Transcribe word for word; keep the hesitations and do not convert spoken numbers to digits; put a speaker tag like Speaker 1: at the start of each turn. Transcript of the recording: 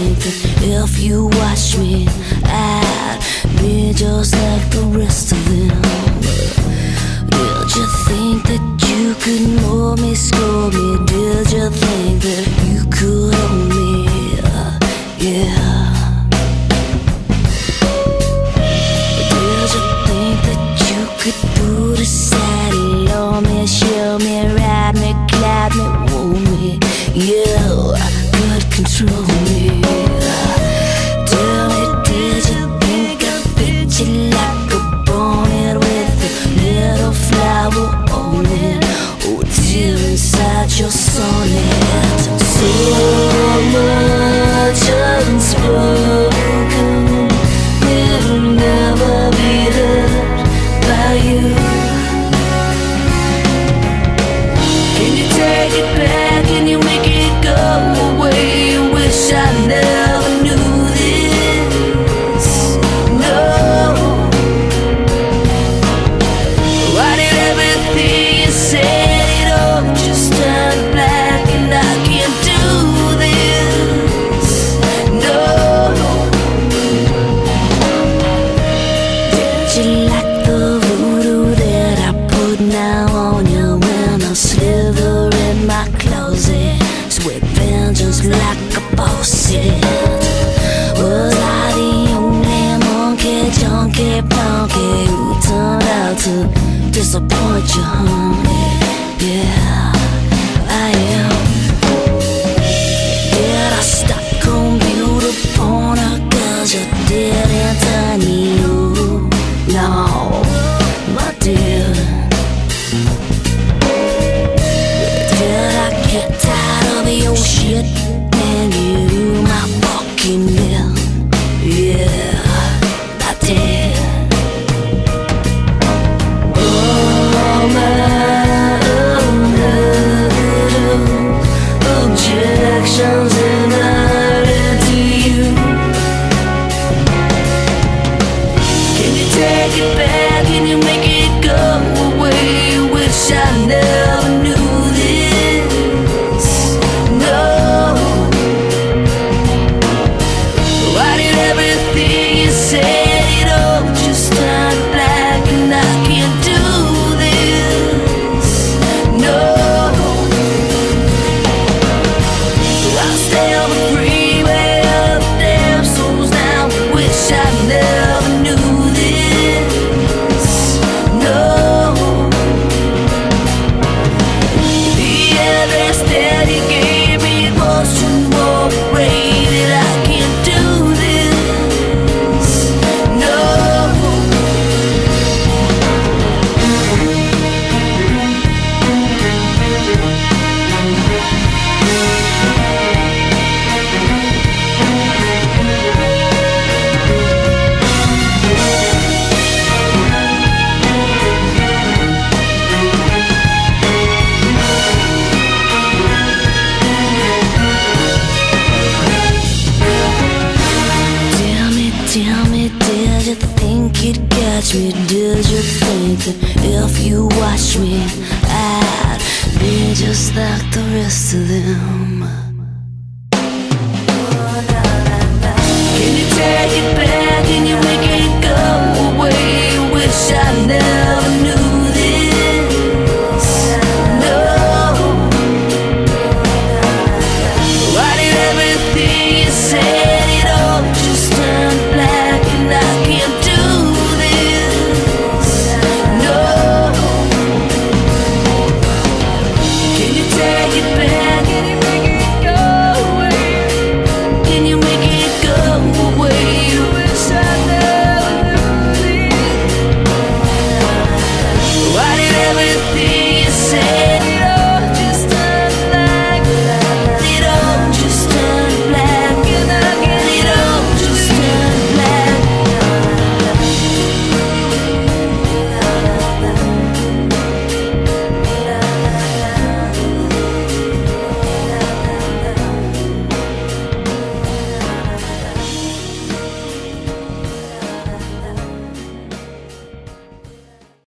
Speaker 1: think that if you watch me, I'd be just like the rest of them? Did you think that you could mold me, score me? Did you think that you could own me? Uh, yeah. Did you think that you could put aside and love me, show me, ride me, glide me, woo me? Yeah, could control me. Tell me, did you think I fit you like a bonnet with a little flower on it? Oh, dear, inside your sonnet, so much unspoken, it'll never be heard by you. Can you take it back? Can you make it go away? I wish I never knew this. No. Why did everything you said it all just turn black and I can't do this? No. Did you like the voodoo that I put now on you when I slither in my closet? Sweat vengeance like a faucet. Was I the only monkey, junkie, punky who turned out to disappoint you, honey? Yeah, I am. Did I stop calling beauty porn cause you didn't turn me on? No, I didn't. Did I get tired of your shit and you my fucking bill? Yeah, I did. All my objections and I to you. Can you take it back? Can you make it go away? Wish I never knew this. No. Why did everything you said it all just turn black and I can't do this? No. I stay on the freeway up damn souls now. Wish I never knew this. No. The address that he gave me was too overrated. I can't do this. No. Tell me, tell me, did you think you'd catch me? Did you think that if you watch me, I'd be just like the rest of them?